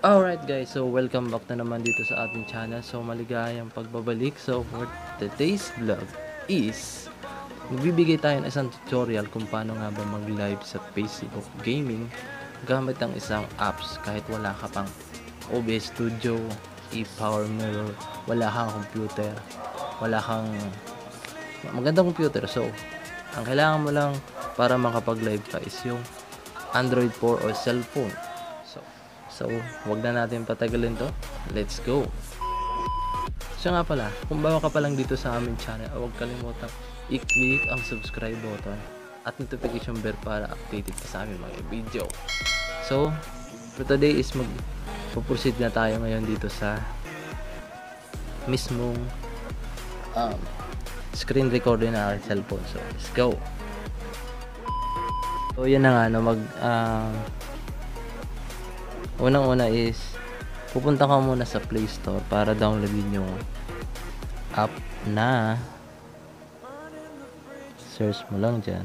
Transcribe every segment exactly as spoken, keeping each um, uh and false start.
Alright guys, so welcome back na naman dito sa ating channel. So maligayang pagbabalik. So for today's vlog is magbibigay tayo ng isang tutorial kung paano nga ba mag-live sa Facebook Gaming gamit ang isang apps kahit wala ka pang O B S Studio, e-Power Mirror, wala kang computer, wala kang magandang computer. So ang kailangan mo lang para makapag-live ka is yung Android four or cellphone. So So, wag na natin patagalin to. Let's go! So nga pala, kung bago ka pa lang dito sa aming channel, huwag kalimutan i-click ang subscribe button at notification bell para updated ka sa aming mga video. So, for today is mag-proceed na tayo ngayon dito sa mismong um, screen recording na our cellphone. So, let's go! So, yan na nga, no, mag... Uh, unang-una is pupunta ka muna sa Play Store para downloadin yung app na search mo lang dyan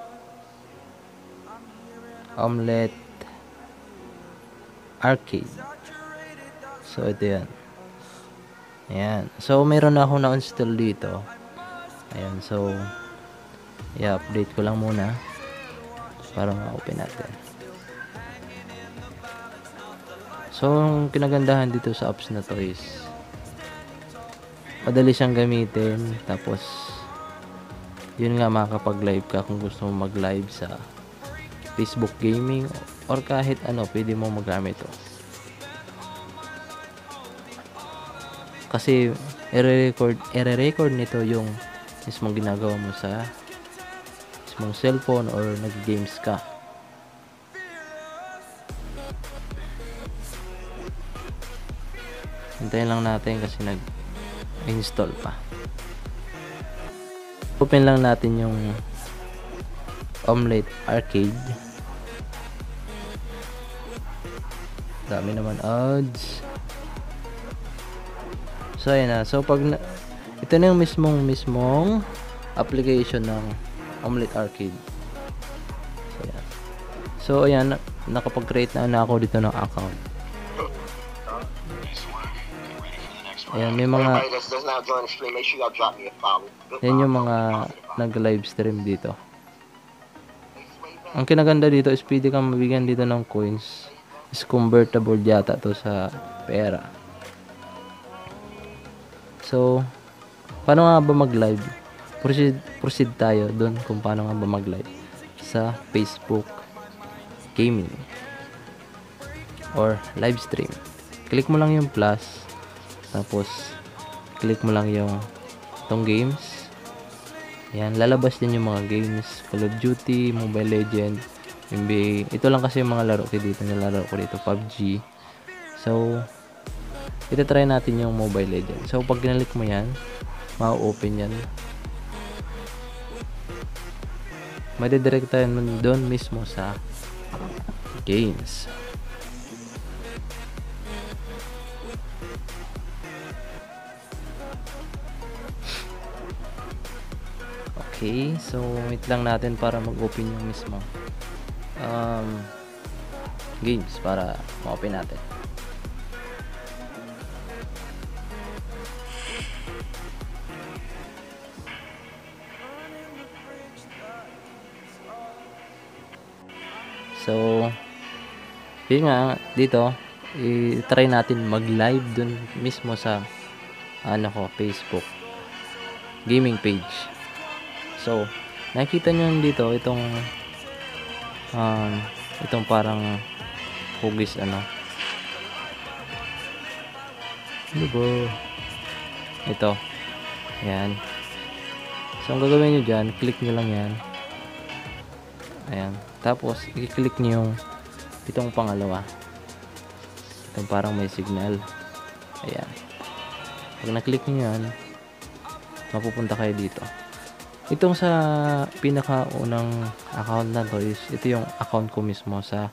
Omelette Arcade. So ito yan. Ayan. So meron na ako na-install dito. Ayan. So i-update ko lang muna para ma-open natin. So, ang kinagandahan dito sa apps na to is madali siyang gamitin. Tapos, yun nga, makakapag-live ka kung gusto mo mag-live sa Facebook Gaming or kahit ano, pwede mo magamit to. Kasi, i-record, i-record nito yung mismong ginagawa mo sa mismong cellphone or nag-games ka. Hintayin lang natin kasi nag-install pa. Open lang natin yung Omelette Arcade. Dami naman ads. So ayan na. So pag na, ito na yung mismong mismong application ng Omelette Arcade. So ayan. So ayan, nakapag-create na, na ako dito ng account. Ayan, may mga yan yung mga nag-live stream dito. Ang kinaganda dito is pwede kang mabigyan dito ng coins. Is convertible yata to sa pera. So, paano nga ba mag-live? Proceed, proceed tayo doon kung paano nga ba mag-live sa Facebook Gaming or live stream. Click mo lang yung plus. Tapos, click mo lang yung itong games. Yan, lalabas din yung mga games. Call of Duty, Mobile Legends, N B A. Ito lang kasi yung mga laro ko dito. Nilalaro ko dito, P U B G. So, ito try natin yung Mobile Legends. So, pag kinalik mo yan, ma-open yan. Madidirect tayo doon mismo sa games. Okay, so wait lang natin para mag-open yung mismo um, games para ma-open natin. So, yun nga, dito i-try natin mag-live dun mismo sa ano ko, Facebook gaming page. So, nakikita nyo dito itong um, itong parang hugis ano. Ano ba? Ito. Ayan. So, ang gagawin nyo dyan, click nyo lang yan. Ayan. Tapos, i-click nyo yung itong pangalawa. Itong parang may signal. Ayan. Pag na-click nyo yan, mapupunta kayo dito. Itong sa pinakaunang account na to is ito yung account ko mismo sa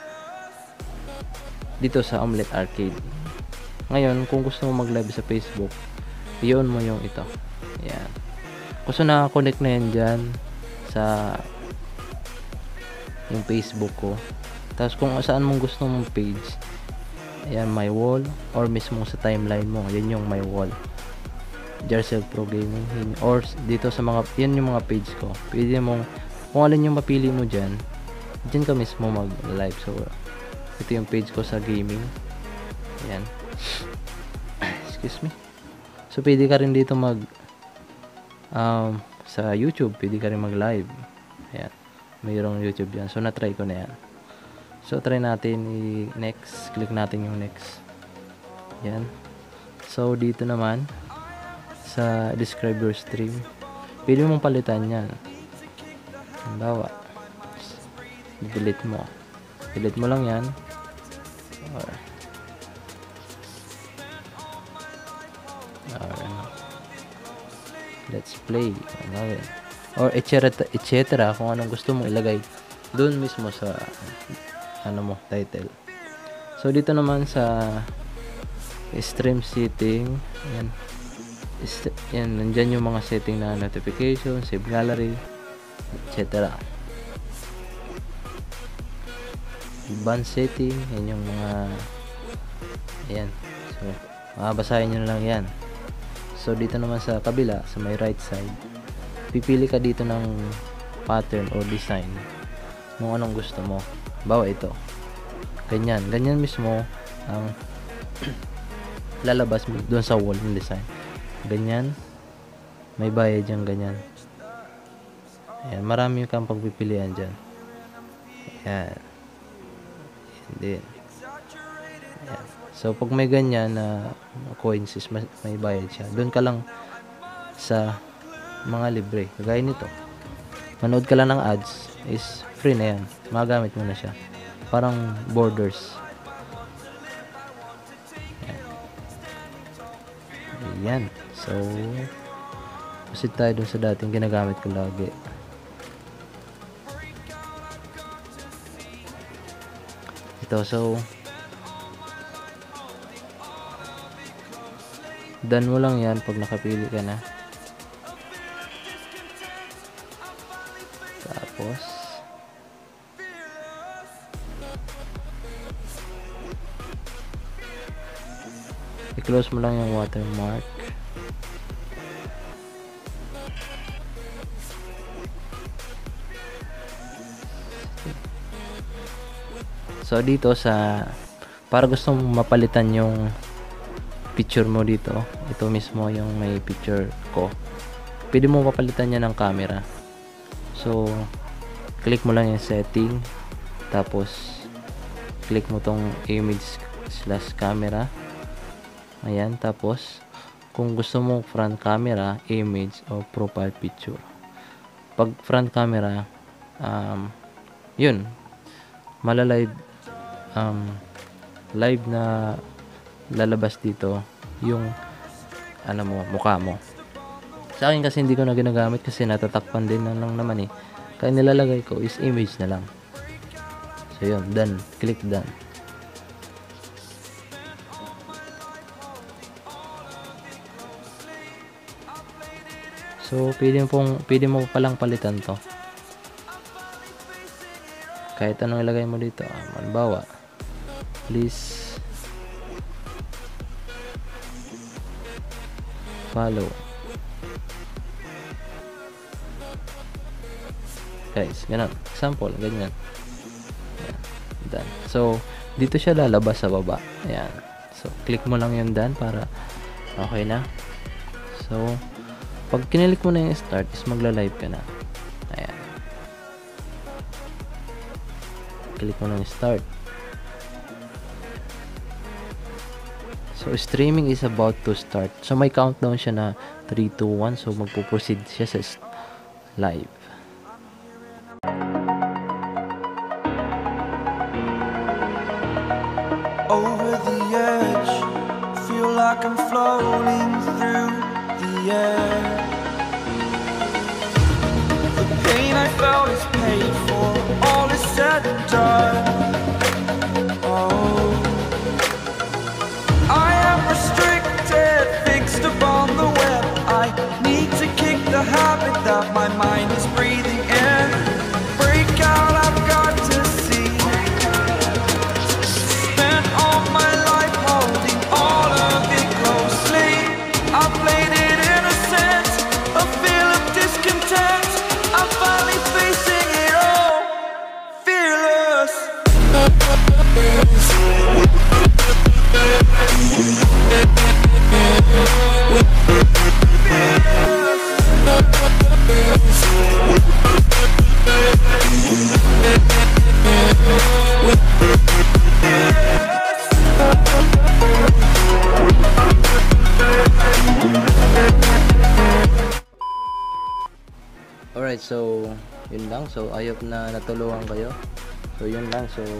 dito sa Omelette Arcade. Ngayon, kung gusto mo mag-live sa Facebook, i-on mo yung ito. Ayan. Kung na-connect na yan dyan sa yung Facebook ko. Tapos kung saan mong gusto mong page, Ayan, my wall, or mismo sa timeline mo, yan yung my wall. Jarcel Pro Gaming, or dito sa mga, yan yung mga page ko. Pwede mong, kung alin yung mapili mo dyan, dyan ka mismo mag live. So ito yung page ko sa gaming. Ayan. Excuse me. So pwede ka rin dito mag um, sa YouTube, pwede ka rin mag live. Ayan, mayroong YouTube yan. So na-try ko na yan. So try natin i-next, click natin yung next. Ayan. So dito naman sa describe your stream, pwede mong palitan yan. Halimbawa, delete mo. Delete mo lang yan. Or, or ano, let's play. Ano, or et cetera et cetera kung anong gusto mong ilagay doon mismo sa ano mo, title. So dito naman sa stream setting, ayan, yan, nandyan yung mga setting na notification, save gallery, et cetera. Advanced setting, yan yung mga ayan. So makabasahin nyo na lang yan. So dito naman sa kabila, sa may right side, pipili ka dito ng pattern or design kung anong gusto mo. Bawa ito, ganyan, ganyan mismo ang lalabas doon sa wall ng design. Ganyan, may bayad yung ganyan. Ayan, marami kang pagpipilian dyan. Ayan. Ayan. Ayan. So pag may ganyan na uh, coins is may, may bayad siya, doon ka lang sa mga libre. Kagaya nito, manood ka lang ng ads, is free na yan, magamit mo na siya. Parang borders. Ayan. So proceed tayo dun sa dating ginagamit ko lagi. Ito, so done mo lang yan pag nakapili ka na. Tapos i-close mo lang yung watermark. So dito sa, para gusto mong mapalitan yung picture mo dito, ito mismo yung may picture ko, pwede mo mapalitan niya ng camera. So click mo lang yung setting, tapos click mo tong image slash camera. Ayan, tapos kung gusto mo front camera, image, o profile picture. Pag front camera, um, yun, malalive, um, live na lalabas dito yung ano mo, mukha mo. Sa akin kasi hindi ko na ginagamit kasi natatakpan din na lang naman eh. Kaya nilalagay ko is image na lang. So yun, done. Click done. So pwede pong pwede mo palang palitan to. Kahit anong ilagay mo dito. Halimbawa, please follow. Guys, ganun. Example, ganyan. Ayan, done. So dito siya lalabas sa baba. Ayan. So click mo lang yung done para okay na. So pag kinilik mo na yung start is magla-live ka na. Ayan. Click mo na yung start. So streaming is about to start. So may countdown siya na three, two, one. So magpo-proceed siya sa live. Over the edge, feel like I'm floating through the air. The pain I felt is paid for, all is said and done. Oh, I am restricted, fixed upon the web. I need to kick the habit that my mind is So, yun lang. So, I hope na natulungan kayo. So, yun lang. So,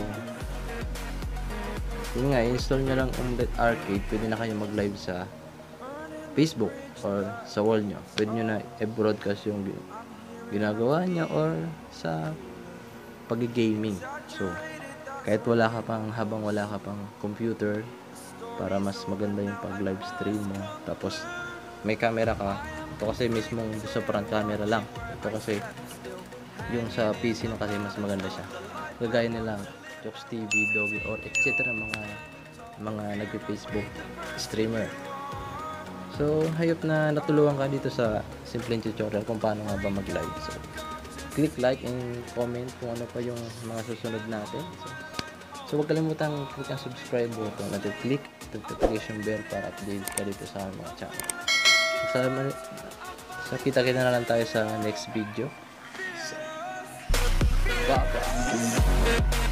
yun nga, install nyo lang Omelette Arcade. Pwede na kayo mag-live sa Facebook or sa wall nyo. Pwede nyo na i-broadcast yung ginagawa nyo or sa pag-gaming. So, kahit wala ka pang, habang wala ka pang computer, para mas maganda yung pag-live stream mo. Tapos, may camera ka. Ito kasi mismong sa front camera lang. Ito kasi, yung sa P C na kasi mas maganda siya. Gagaya nila, Jokes T V, Doggy, or et cetera mga mga nag-Facebook streamer. So, hayop na natulungan ka dito sa simpleng tutorial kung paano nga ba mag-live. So, click like and comment kung ano pa yung mga susunod natin. So, so huwag kalimutang click ang subscribe button at click notification bell para update ka dito sa mga channel. So, so kita-kita na lang tayo sa next video. So, bye-bye.